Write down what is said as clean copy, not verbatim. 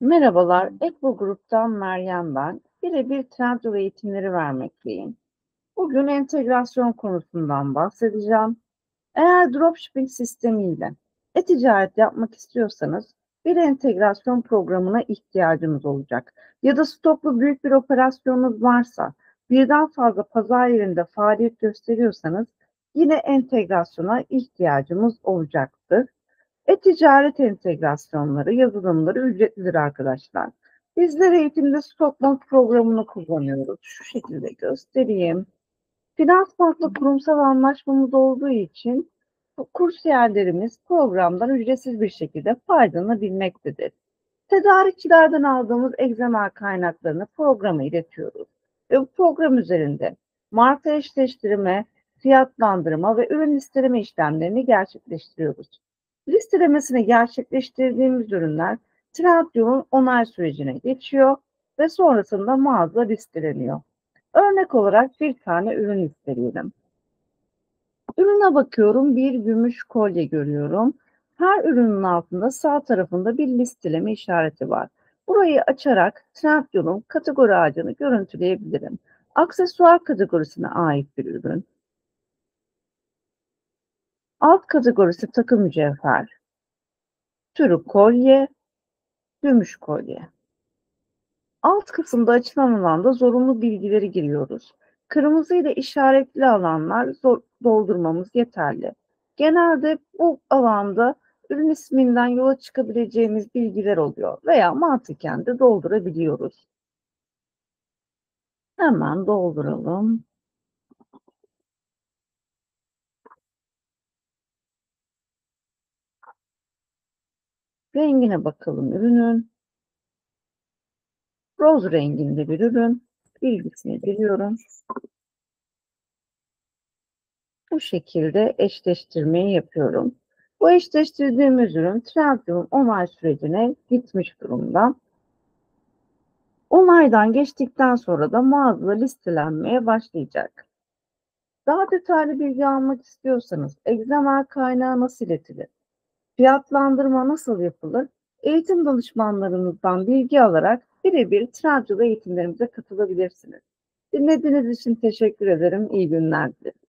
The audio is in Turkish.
Merhabalar, Ekbo Grup'tan Meryem ben. Birebir Trendyol eğitimleri vermekteyim. Bugün entegrasyon konusundan bahsedeceğim. Eğer dropshipping sistemiyle e-ticaret yapmak istiyorsanız bir entegrasyon programına ihtiyacınız olacak. Ya da stoklu büyük bir operasyonunuz varsa, birden fazla pazar yerinde faaliyet gösteriyorsanız yine entegrasyona ihtiyacımız olacaktır. E-ticaret entegrasyonları, yazılımları ücretlidir arkadaşlar. Bizler eğitimde Stockmont programını kullanıyoruz. Şu şekilde göstereyim. Finansbank'la kurumsal anlaşmamız olduğu için bu kursiyerlerimiz programdan ücretsiz bir şekilde faydalanabilmektedir. Tedarikçilerden aldığımız XML kaynaklarını programa iletiyoruz. Ve bu program üzerinde marka eşleştirme, fiyatlandırma ve ürün listeleme işlemlerini gerçekleştiriyoruz. Listelemesini gerçekleştirdiğimiz ürünler Trendyol'un onay sürecine geçiyor ve sonrasında mağaza listeleniyor. Örnek olarak bir tane ürün listeleyelim. Ürüne bakıyorum, bir gümüş kolye görüyorum. Her ürünün altında sağ tarafında bir listeleme işareti var. Burayı açarak Trendyol'un kategori ağacını görüntüleyebilirim. Aksesuar kategorisine ait bir ürün. Alt kategorisi takı mücevher. Türü kolye, gümüş kolye. Alt kısımda açılan alanda zorunlu bilgileri giriyoruz. Kırmızı ile işaretli alanlar doldurmamız yeterli. Genelde bu alanda ürün isminden yola çıkabileceğimiz bilgiler oluyor veya mantıken de doldurabiliyoruz. Hemen dolduralım. Rengine bakalım ürünün. Roz renginde bir ürün. Bilgisini giriyorum. Bu şekilde eşleştirmeyi yapıyorum. Bu eşleştirdiğimiz ürün Trendyol'un onay sürecine gitmiş durumda. Onaydan geçtikten sonra da mağaza listelenmeye başlayacak. Daha detaylı bilgi almak istiyorsanız XML kaynağı nasıl iletilir? Fiyatlandırma nasıl yapılır? Eğitim danışmanlarımızdan bilgi alarak birebir Trendyol eğitimlerimize katılabilirsiniz. Dinlediğiniz için teşekkür ederim. İyi günler dilerim.